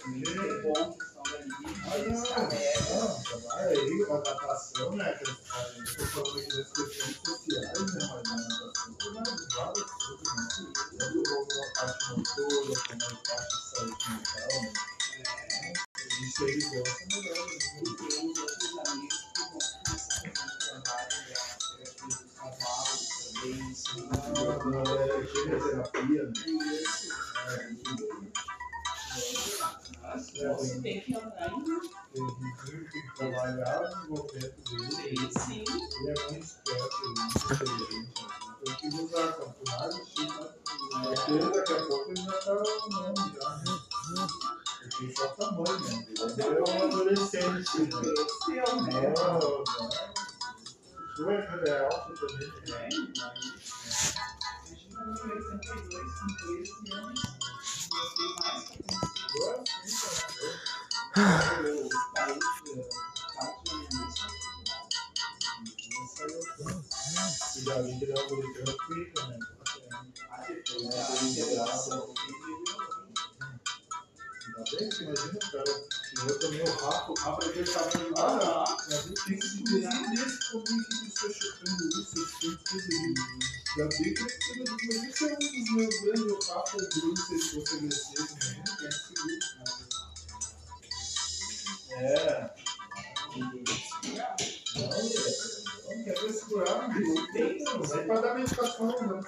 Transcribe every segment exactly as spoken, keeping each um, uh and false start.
É bom que estão ali. Não, trabalha aí, a adaptação, né? Que eu estou falando aqui das questões sociais, né? Mas a natação trabalha de várias coisas, né? Tanto como a parte motora, como a parte de saúde mental, né? Isso aí gosta melhor. E tem uns outros amigos que vão começar a fazer um trabalho da terapia dos cavalos também, assim. Ah, é, quimioterapia, né? Isso. É, muito bom. Nossa, você tem que andar ainda. Tem que trabalhar o desenvolvimento dele. Sim, sim. Ele é muito esperto, ele é muito inteligente. Tem que usar quanto mais estima, porque daqui a pouco ele já está andando já. Porque só tamanho, né? Ele é um adolescente, né? Cresceu, né? O seu é alto também, né? A gente não tem oitenta e dois com treze anos. Eu sei mais que Eu assim, eu os parentes da minha mãe são e já vi que ele é um guri pica, né? a depois da integração. Ainda bem que imagina, cara, eu também o Rafa, o Rafa é aquele tamanho lá, a gente tem que se virar nesse caminho que você está chutando isso, você tem que fazer isso. Já vi que mas isso é um dos meus grandes, o Rafa, o Bruno, se você crescer, né? Tem que seguir. É. Não, não quer ver segurar, não tem, não vai para dar medicação, não.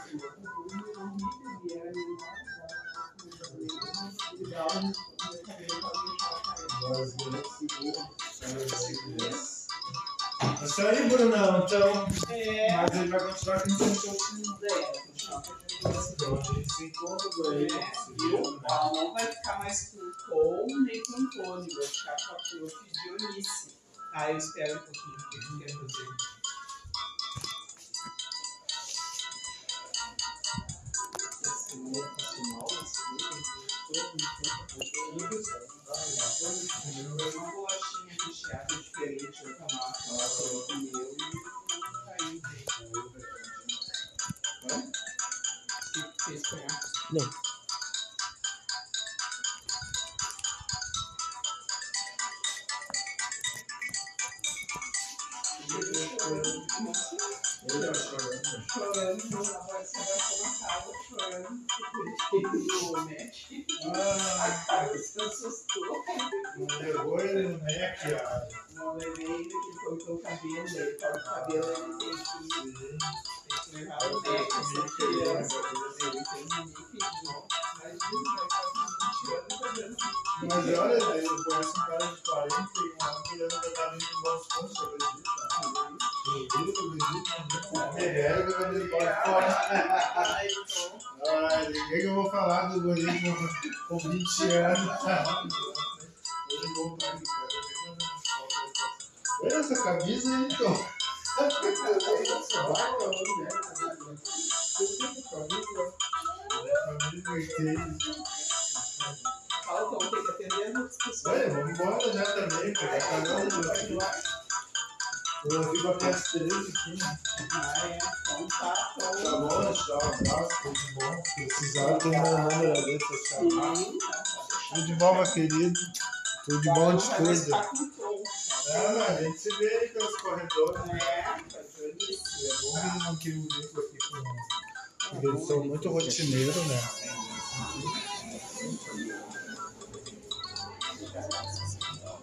É isso aí, Brunão. Então, É. mas ele vai continuar aqui no seu É, então a gente se encontra por aí. viu? Ela não vai ficar mais com o Tom nem com o Tony, vai ficar com a prof Dionice. Ah, eu espero um pouquinho, o que ele quer fazer. Essa semana passou mal, uma bolachinha recheada diferente, outra marca, ela falou que meu e caiu. Hã? O que fez pegar? Não. Ele chorando. Chorando, meu namorado se abraçou na casa, chorando, porque ele o Mac. A cara se assustou. Não levou ele no Mac, a... Não levei ele, que cortou o cabelo, ele corta o cabelo, ele tem que, tem que levar o Mac, essa criança. Ele tem um Nick, não, mas ele vai fazer vinte anos fazendo assim. Mas olha, eu conheço um cara de quarenta e um anos que ele anda trabalhando em Boston, você acredita? Eu acredito, não é velho, quando ele pode fora. Ai, ninguém que eu vou falar do guri com vinte anos. Ele vou pra ele, cara. Olha essa camisa aí, então. Fala, Tom, tem que atender as pessoas. Olha, vamos embora já também, pô. Eu ouvi pra P S três aqui, né? Ah, é. Então tá, Tom. Tá bom, tchau, um abraço, tudo de bom. Precisar ter meu número ali pra chamar. Sim, Tudo de bom, meu querido. Tudo de bom de tudo. tá com Tom. Ah, a gente se vê aí pelos corredores. É, fazendo isso. É bom que eles não queiram vir aqui com nós. Porque eles são muito rotineiros, né?